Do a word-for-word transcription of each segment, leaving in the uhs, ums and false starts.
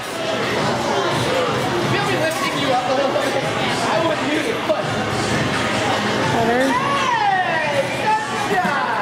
Feel me lifting you up a little bit? I wouldn't use it, but. Better. Hey! Sunshine!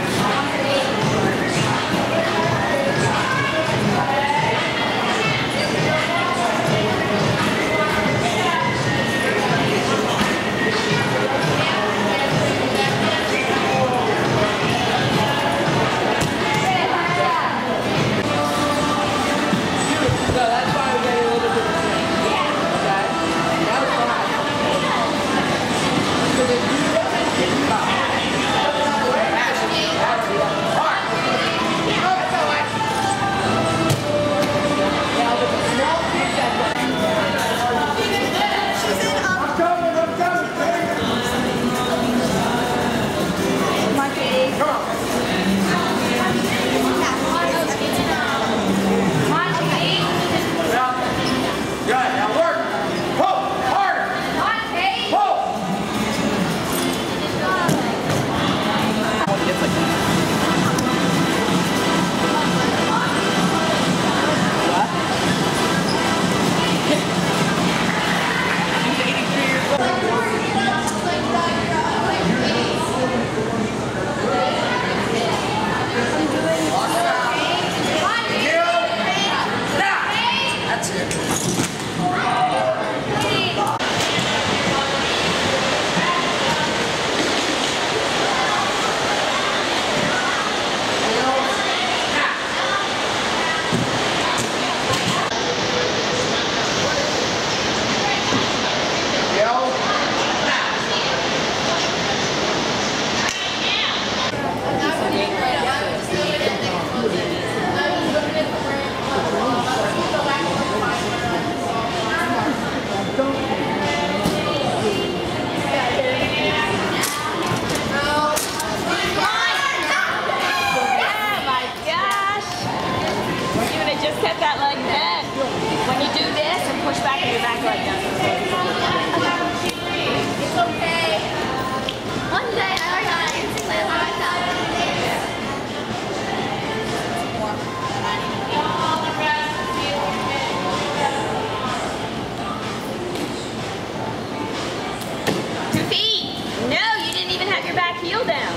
Heel down.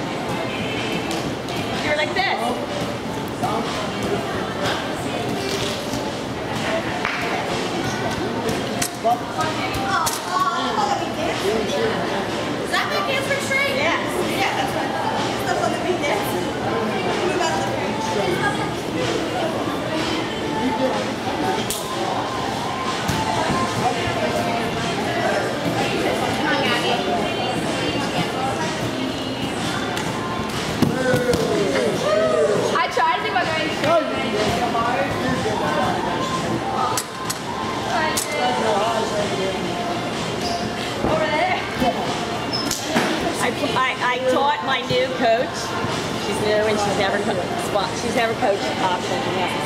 You're like this. Is that my dance for straight? Yes. Yeah, that's what I thought. That's what the big dance. Move out of the way. Come on, Gabby. I tried to think about going to school. Over there. I, I, I taught my new coach. She's new and she's never co she's never coached option.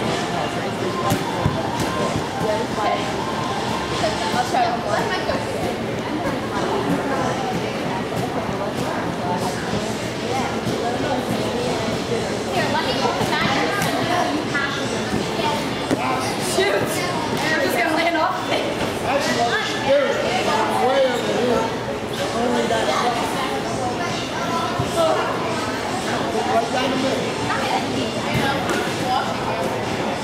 I'll show you. Let my coach do it. Here, let me hold the knife. Shoot! You're just gonna land off of it. That's what scary. Way over here. Only that. Right down the middle.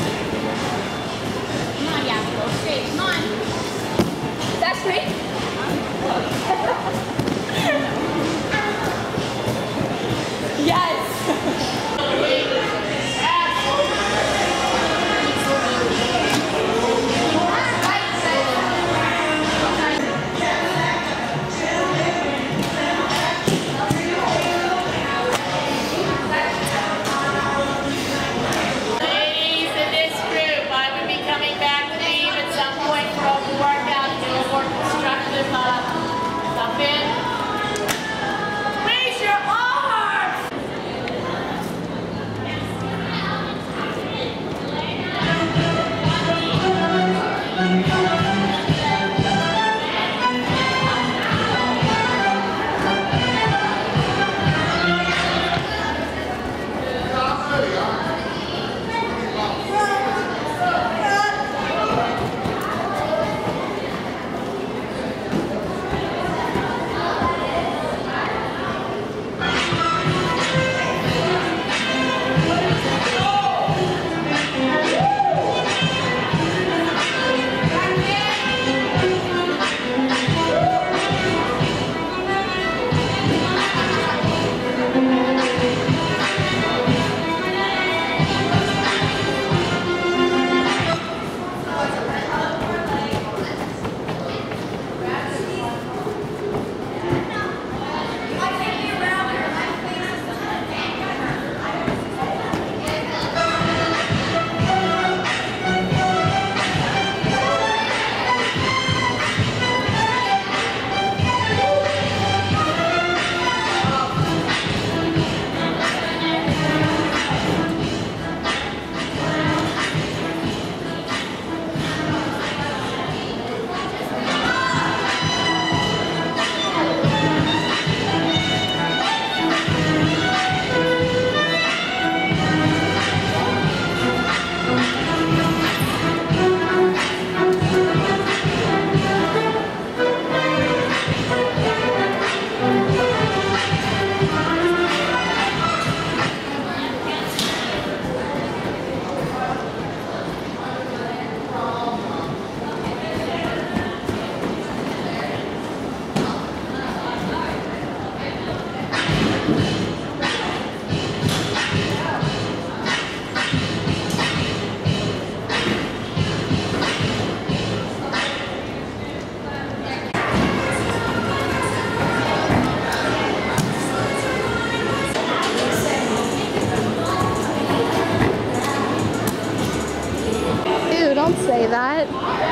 that?